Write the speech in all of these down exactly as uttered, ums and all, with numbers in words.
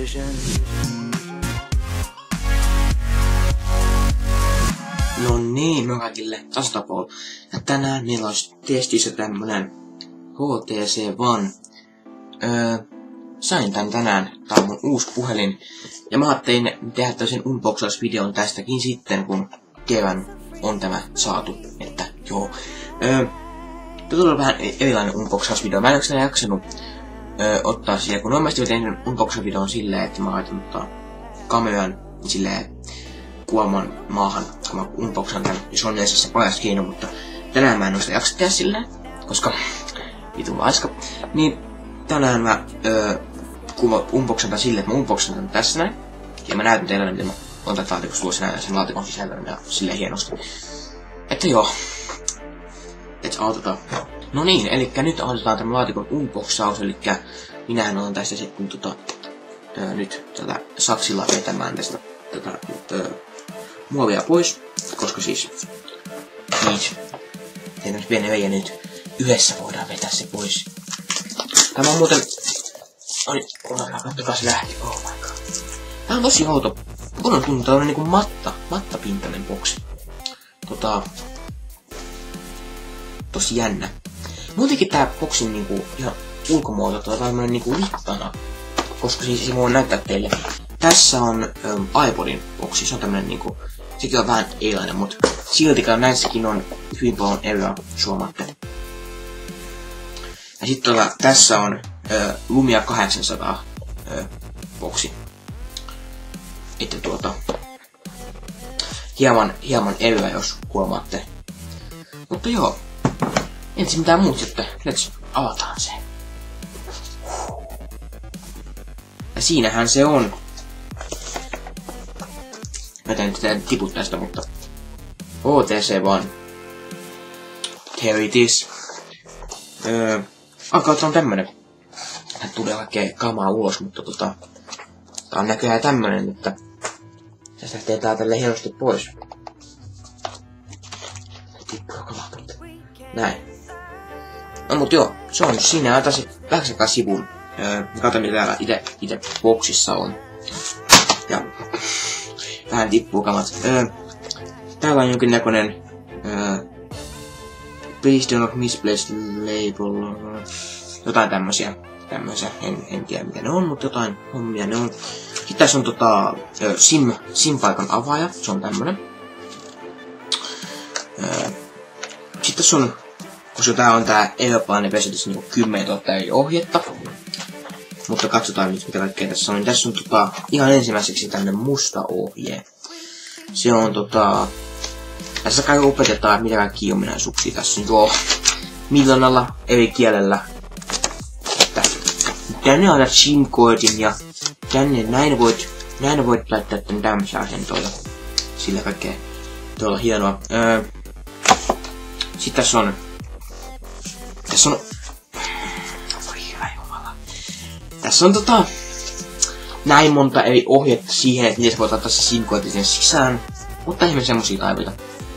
No niin, me kaikille tasatapol. Ja tänään meillä olisi testissä tämmönen H T C One. Öö, sain tän tänään, tää on mun uusi puhelin. Ja mä ajattelin tehdä tämmösen unboxausvideon tästäkin sitten, kun kevään on tämä saatu. Että joo. Öö, Tämä tulee vähän erilainen unboxausvideo. Mä en ole jaksanut öö, ottaa siihen, kun normaalisti mä tein unboxausvideon silleen, että mä laitan ottaa kameran silleen kuoman maahan, kun mä unboxan tän, ja se on yleensä se paras keino, mutta tänään mä en oo sitä jaksa tehdä silleen, koska vitun laiska. Niin tänään mä öö, kun mä unboxan tän silleen, että mä unboxan tän tässä näin, ja mä näytän teille, miten mä oon tän laatikossa tuossa näin, sen laatikon sisältä ja silleen hienosti. Että joo. Let's aloitetaan. No niin, elikkä nyt aloitetaan tämän laatikon unboxaus, elikkä minähän olen tästä sitten tota, öö, nyt tätä saksilla vetämään tästä tätä öö, muovia pois, koska siis niin, tehdään pieni veiä nyt yhdessä voidaan vetää se pois. Tämä on muuten, oi, katsokaa se lähti, oh my god. Tää on tosi outo, on tuntuu tämmönen niinku matta, mattapintainen boksi. Tota, tosi jännä. Muutenkin tää boksin niinku ihan ulkomuoto, tota tämmönen niinku littana, koska siis se voin näyttää teille. Tässä on ähm, iPodin boksi, se on tämmönen niinku, sekin on vähän erilainen, mut siltikään näissäkin on hyvin paljon eroa suomatte. Ja sitten tota, tässä on äh, Lumia kahdeksansataa äh, boksi. Että tuota, hieman, hieman eroa, jos huomaatte. Mutta joo, ensin mitään muut sitten, let's avataan se. Ja siinähän se on. Mä teen nyt tiputtaa sitä, mutta H T C One. Here it is. Öö, alkaa on tämmönen. Tää tulee oikein kamaa ulos, mutta tota, tää on näköjään tämmönen, että tästä lähtee tää tälle hienosti pois. Tippuu kamaa. Näin. No mut joo, se on siinä otaisi vähän sivun. Öö, kato mitä täällä ite, ite boksissa on. Ja vähän tippuu kamat. Öö, täällä on jonkinnäkönen öö, please do not misplace label. Jotain tämmösiä. Tämmösiä. En, en tiedä mitä ne on, mutta jotain hommia ne on. Sitten tässä on tota öö, sim, sim-paikan avaaja. Se on tämmönen. Öö, sitten tässä on, koska tää on tää Airplane Presidents niinku kymmenentuhatta eri ohjetta. Mutta katsotaan nyt mitä kaikkea tässä on. Tässä on tota, ihan ensimmäiseksi tämmönen musta ohje. Se on tota, tässä kai opetetaan mitä kaikki ominaisuuksia tässä on joo miljoonalla eri kielellä. Että tänne aina SIM-koodin ja tänne näin voit, näin voit laittaa tän tämmösen asentoja. Sillä kaikkea tuolla hienoa. Öö, Sitten tässä on, tässä on, tässä on tota, näin monta eri ohjetta siihen, että niissä voi ottaa se SIM-koodi sen sisään. Mutta ihme semmosia taivoja.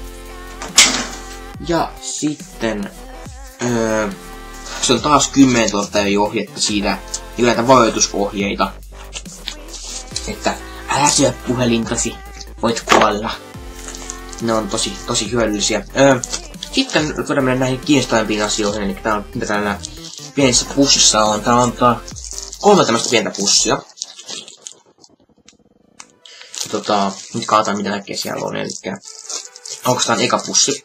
Ja sitten, öö, se on taas kymmenentuhatta eri ohjetta siitä, ja näitä varoitusohjeita. Että älä syö puhelintasi, voit kuolla. Ne on tosi, tosi hyödyllisiä. Öö, sitten voidaan mennä näihin kiinnostavimpiin asioihin, eli tää on, mitä täällä pienessä pussissa on. Tää on tää kolme tämmöstä pientä pussia. Tota, nyt kaataan mitä näkee siellä on, eli onko tää eka pussi.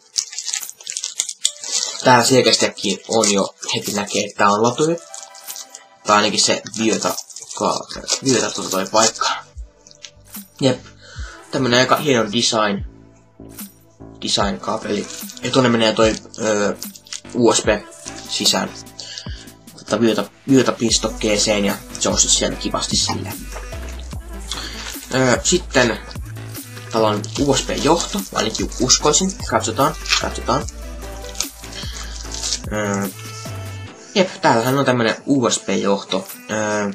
Täällä selkeästikin on jo heti näkee, että tää on laturi. Tai ainakin se viota, viota tuota toi paikka. Jep, tämmönen aika hieno design. Design kaapeli. Ja tuonne menee toi öö, U S B sisään. Tota viota, viota pistokkeeseen ja se on siis siellä kivasti silleen. Öö, sitten täällä on U S B-johto, ainakin uskoisin. Katsotaan, katsotaan. Öö, jep, täällähän on tämmönen U S B-johto. Öö,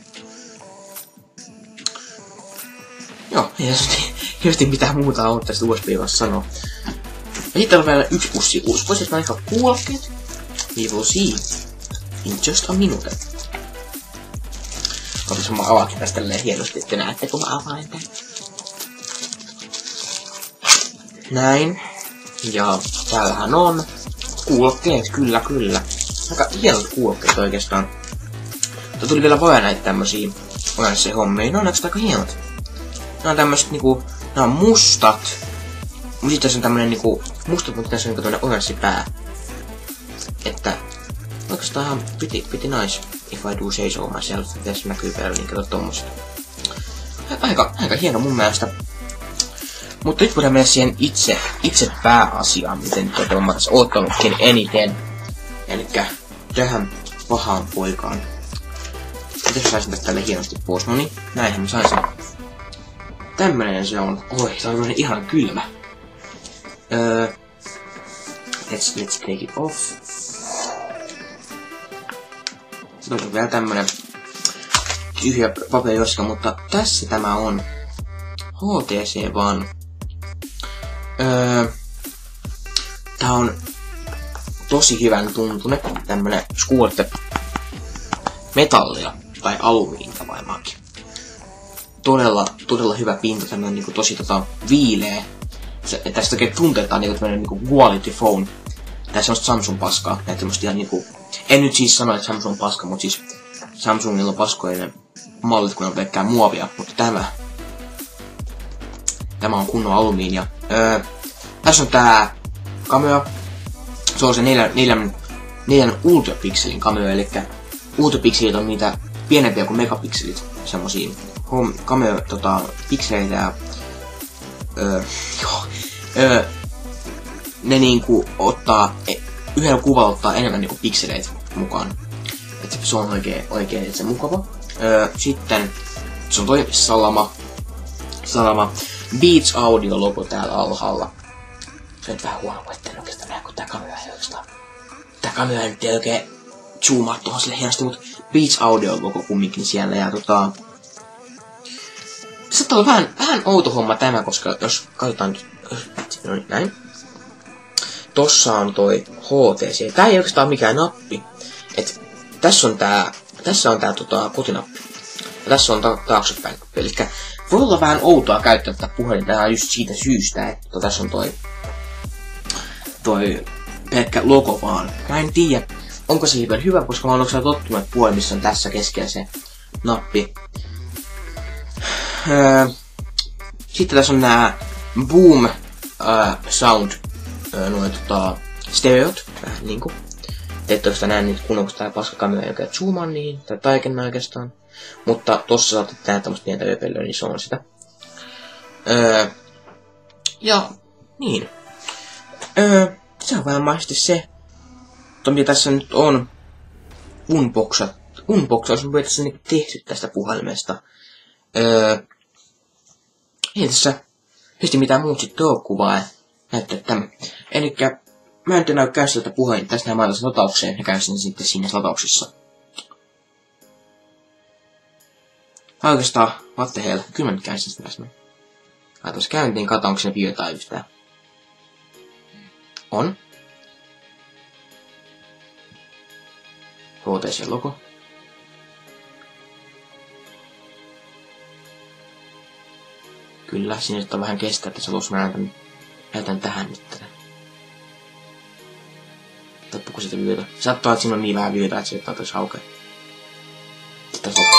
joo, ei tietysti mitään muuta on tästä U S B-johdosta sanoa. Ja sitten on vielä yksi pussi. Uskoisin, että mä ihan kuulokkeet. We will see in just a minute. Otas mä avakin tästä tälleen hienosti, että näette kun mä avaan tän. Näin. Ja täällähän on kuulokkeet, kyllä kyllä. Aika hienot kuulokkeet oikeastaan. Mutta tuli vielä vaan näitä tämmösiä oranssisia hommia. Ne on oikeastaan aika hienot. Ne on tämmöset niinku, ne on mustat. Mut sit tässä on tämmönen niinku, mustat, mutta tässä on niinku tämmönen oranssi pää. Että oikeastaan ihan piti, piti nice, if I do say so myself. Tässä näkyy päällä niin kato tommoset. Aika, aika hieno mun mielestä. Mutta nyt voidaan mennä siihen itse, itse pääasiaan, miten tuota mä tässä oottanutkin eniten. Elikkä tähän pahaan poikaan. Mitäs saisin tästä tälle hienosti pois? No niin, näinhän mä saisin. Tämmönen se on. Oi, tää on ihan kylmä. Öö, let's, let's take it off. Sitten on vielä tämmönen tyhjä paperiroska, mutta tässä tämä on H T C vaan. Öö, tää on tosi hyvän tuntunen, tämmönen skuorte metallia tai alumiinia varmaankin. Todella, todella hyvä pinta, tämmönen niinku tosi tota viileä. Se, tästä oikein tuntetaan niinku tämmönen niinku quality phone. Tai semmoista Samsung paskaa, näitä semmoista ihan niinku. En nyt siis sano, että Samsung on paska, mut siis Samsungilla on paskoinen mallit, kun on pelkkää muovia, mutta tämä Tämä on kunnon alumiinia. Öö, tässä on tää kamera. Se on se neljän, neljän, neljän ultrapikselin kamera, eli ultrapikselit on niitä pienempiä kuin megapikselit. Semmosia kamera, tota, pikseleitä ja öö, joo, öö, ne niinku ottaa, yhdellä kuvalla ottaa enemmän niinku pikseleitä mukaan. Et se on oikein, oikein se mukava. Öö, sitten se on toi salama. Salama. Beats Audio logo täällä alhaalla. Se on vähän huono, että en oikeastaan näe, kun tää kamera ei oikeastaan. Tää kamera ei nyt ei oikein zoomaa tohon sille hienosti, mut Beats Audio logo kumminkin siellä ja tota. Se on vähän, vähän outo homma tämä, koska jos katsotaan nyt, no niin, näin. Tossa on toi H T C. Tää ei oikeastaan mikään nappi. Et tässä on tää, tässä on tää tota kotinappi. Ja tässä on ta taaksepäin nappi. Elikkä voi olla vähän outoa käyttää tätä puhelinta just siitä syystä, että tässä on toi toi pelkkä logo vaan. Mä en tiedä, onko se hyvä, hyvä koska mä oon oikeastaan tottunut, että puhelimissa on tässä keskellä se nappi. Öö, sitten tässä on nää Boom äh, Sound äh, noin tota stereot, vähän niinku. Te ette oikeastaan näe niitä kunnon, kun tää paskakamera ei oikein zoomaa niihin, tai taikennaa oikeastaan. Mutta tossa saatte tehdä tämmöstä pientä öpelöä, niin se on sitä. Öö, ja niin. Öö, se on varmasti se. Mutta mitä tässä nyt on unboxa, unboxaus on tässä niinku tehty tästä puhelimesta. Öö, ei tässä pesti mitään muut sit oo kuvaa näyttää tämä. Elikkä mä en näy käy sieltä puhelin, tästä mä laitan lataukseen ja käyn sen sitten siinä latauksessa. Oikeastaan, what the hell, kyllä mä nyt käyn sen sitä tässä. Laitan se käyntiin, katsotaan onko se videota yhtään. On. H T C logo. Kyllä, siinä nyt on vähän kestää, että se tuossa mä näytän, näytän tähän nyt tätä. Tappuuko sitä vyötä? Saattaa, että siinä on niin vähän vyötä, että se taitaisi haukea. Sitten on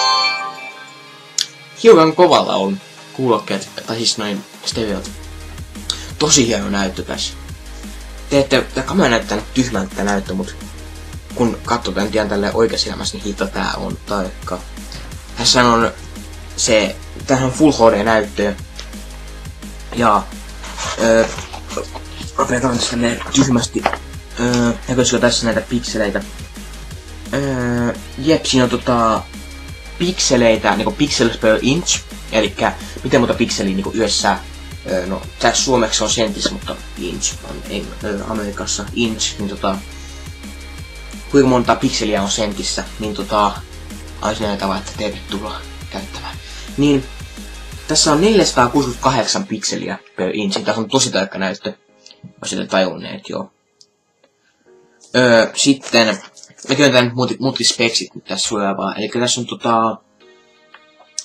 hiukan kovalla on kuulokkeet, tai siis noin stereot. Tosi hieno näyttö tässä. Teette, tää kamera näyttää nyt tyhmältä tää näyttö, mut kun katsotaan ihan tälleen oikeassa elämässä, niin hito tää on taikka. Tässä on se, tämähän on Full H D-näyttö. Ja, öö, rupeataan tässä tälleen tyhmästi. Öö, näkyisikö tässä näitä pikseleitä? Öö, jep, siinä on tota pikseleitä, niinku pixels per inch. Elikkä miten monta pikseliä niinku yössä. Öö, no, tässä suomeksi on sentis, mutta inch on ei, öö, Amerikassa inch, niin tota. Kuinka monta pikseliä on sentissä, niin tota. Aisi näitä vaan, että tervetuloa käyttämään. Niin, tässä on neljäsataakuusikymmentäkahdeksan pikseliä per inch. Tässä on tosi tarkka näyttö. Jos sitä tajunneet, joo. Öö, sitten, me käytetään muutkin speksit nyt tässä suojaa. Eli tässä on tota,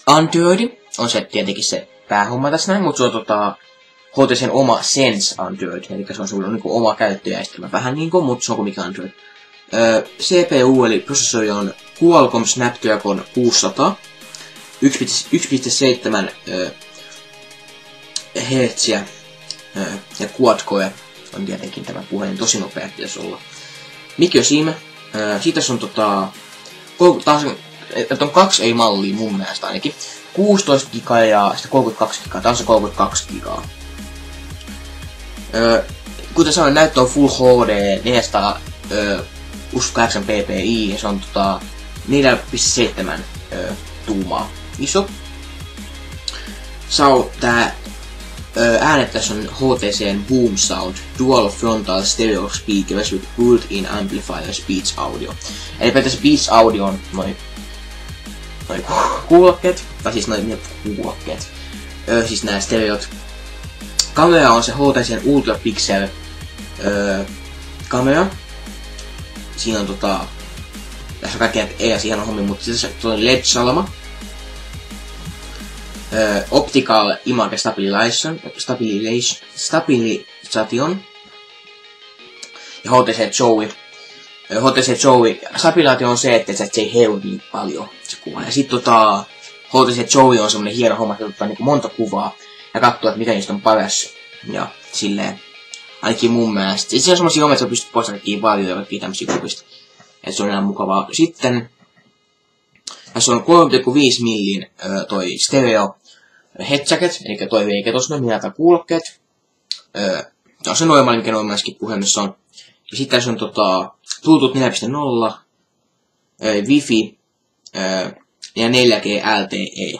Android on se tietenkin se päähomma tässä näin, mutta se on tota H T C:n oma Sense Android, eli se on semmoinen niinku oma käyttöjärjestelmä, vähän niinku, mutta se on kuin mikä Android. Öö, C P U eli prosessori on Qualcomm Snapdragon kuusisataa, yksi pilkku seitsemän öö, hertsiä öö, ja quad-core on tietenkin tämä puhelin, tosi nopea pitäisi olla. Mikä on siinä? Öö, siitä on tota, taas, että on kaksi ei mallia mun mielestä ainakin, kuusitoista gigaa ja sitten kolmekymmentäkaksi gigaa, taas on kolmekymmentäkaksi gigaa. Öö, kuten sanoin, näyttö on Full H D neljäsataa öö, kahdeksan ppi ja se on tota neljä pilkku seitsemän öö, tuumaa iso. Sau tää öö, äänet tässä on H T C:n Boom Sound Dual Frontal Stereo Speakers with Built-in Amplifier Speech Audio. Eli periaatteessa Speech Audio on noin noin kuulokkeet, tai siis noin kuulokkeet. Öö, siis nää stereot. Kamera on se H T C:n Ultra Pixel öö, kamera. Siinä on tota, tässä on kaikkea ei siihen on hommi, mutta tässä on L E D-salama. Öö, optical Image Stabilization, Stabilization, Stabilization. Ja H T C Joey. H T C Joey, stabilisaatio on se, että se ei heilu niin paljon se kuva. Ja sit tota, H T C Joey on semmonen hieno homma, että ottaa niinku monta kuvaa ja katsoo, että mikä niistä on paras. Ja silleen, ainakin mun mielestä. Sitten on semmosia hommia, että sä pystyt poistamaan kaikkia valioja ja kaikkia tämmösiä kuvista. Et se on ihan mukavaa. Sitten, tässä on kolme pilkku viisi millin öö, toi stereo headset, eli toi veikä tossa noin minä kuulokkeet. Öö, se on se normaali, mikä normaaliskin puhelimessa on. Ja sitten tässä on tota, Bluetooth neljä piste nolla, öö, Wi-Fi öö, ja neljä G L T E.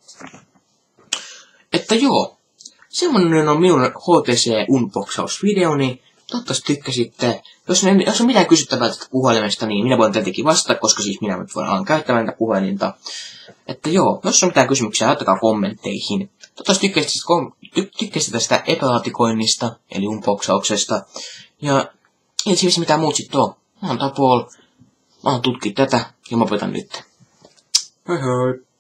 Että joo, semmonen on minun H T C-unboxausvideoni. Toivottavasti tykkäsitte. Jos, ne, jos on mitään kysyttävää tästä puhelimesta, niin minä voin tietenkin vastata, koska siis minä nyt voin alan käyttämään tätä puhelinta. Että joo, jos on mitään kysymyksiä, laittakaa kommentteihin. Toivottavasti tykkäsitte, ty, tykkäsitte tästä epälaatikoinnista, eli unboxauksesta. Ja ei siinä mitään muut sit oo. Mä oon Tapol, mä oon tutkit tätä, ja mä opetan nyt. Hei hei!